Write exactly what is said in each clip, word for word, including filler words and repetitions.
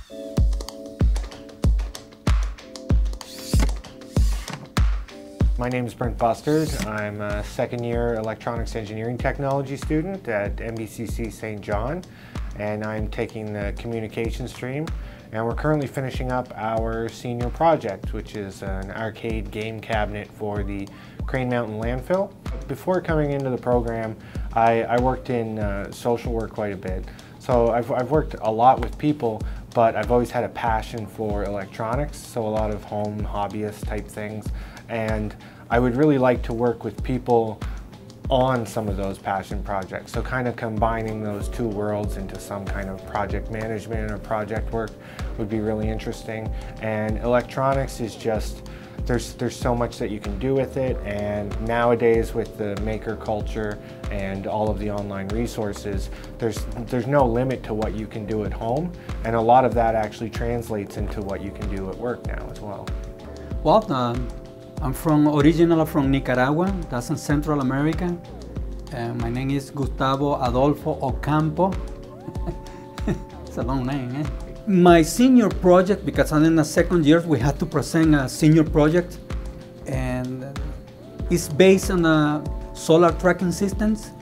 My name is Brent Bustard. I'm a second year electronics engineering technology student at M B C C Saint John, and I'm taking the communication stream. And we're currently finishing up our senior project, which is an arcade game cabinet for the Crane Mountain landfill. Before coming into the program, I, I worked in uh, social work quite a bit. So I've, I've worked a lot with people, but I've always had a passion for electronics, so a lot of home hobbyist type things. And I would really like to work with people on some of those passion projects. So kind of combining those two worlds into some kind of project management or project work would be really interesting. And electronics is just, there's, there's so much that you can do with it. And nowadays with the maker culture and all of the online resources, there's, there's no limit to what you can do at home. And a lot of that actually translates into what you can do at work now as well. Well, um, I'm from originally from Nicaragua, that's in Central America. Uh, my name is Gustavo Adolfo Ocampo. It's a long name, eh? My senior project, because I'm in the second year, we had to present a senior project, and it's based on a solar tracking systems.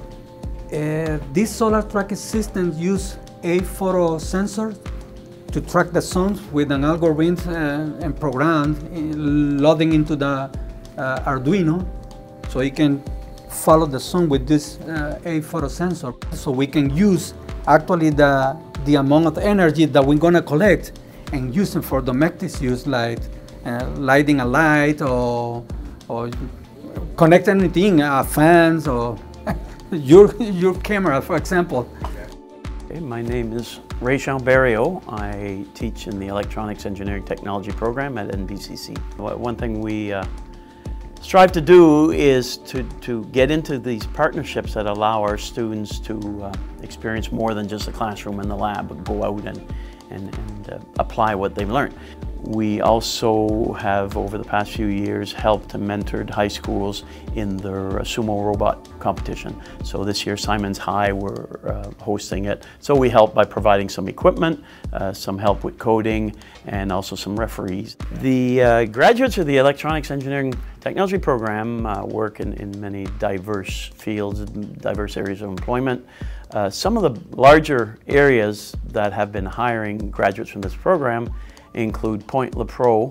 Uh, these solar tracking systems use a photo sensors to track the sun with an algorithm uh, and program uh, loading into the uh, Arduino, so you can follow the sun with this uh, a photo sensor. So we can use actually the the amount of energy that we're gonna collect and use it for domestic use, like uh, lighting a light or or connect anything, uh, fans or your your camera, for example. Okay, my name is Rejean Barriault. I teach in the Electronics Engineering Technology program at N B C C. One thing we uh, strive to do is to, to get into these partnerships that allow our students to uh, experience more than just the classroom and the lab, but go out and, and, and uh, apply what they've learned. We also have, over the past few years, helped and mentored high schools in their sumo robot competition. So this year, Simon's High, we're uh, hosting it. So we help by providing some equipment, uh, some help with coding, and also some referees. The uh, graduates of the Electronics Engineering Technology program uh, work in, in many diverse fields, diverse areas of employment. Uh, some of the larger areas that have been hiring graduates from this program include Point LaPro.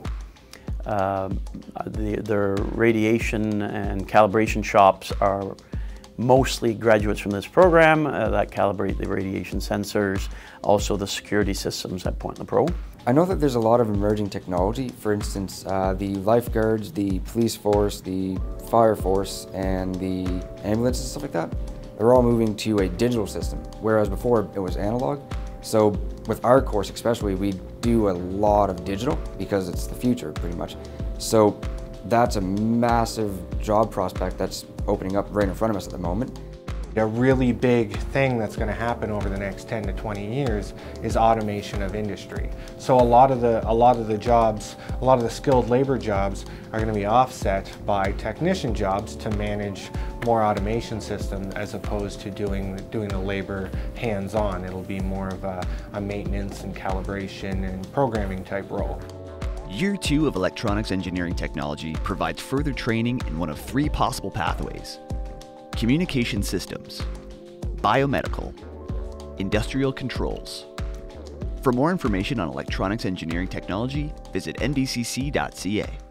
Uh, the, their radiation and calibration shops are mostly graduates from this program uh, that calibrate the radiation sensors, also the security systems at Point LaPro. I know that there's a lot of emerging technology. For instance, uh, the lifeguards, the police force, the fire force, and the ambulance and stuff like that, they're all moving to a digital system, whereas before it was analog. So with our course especially, we do a lot of digital because it's the future pretty much. So that's a massive job prospect that's opening up right in front of us at the moment. A really big thing that's going to happen over the next ten to twenty years is automation of industry. So a lot of the a lot of the jobs, a lot of the skilled labor jobs are going to be offset by technician jobs to manage more automation system as opposed to doing doing the labor hands-on. It'll be more of a, a maintenance and calibration and programming type role. Year two of Electronics Engineering Technology provides further training in one of three possible pathways: communication systems, biomedical, industrial controls. For more information on electronics engineering technology, visit N B C C dot C A.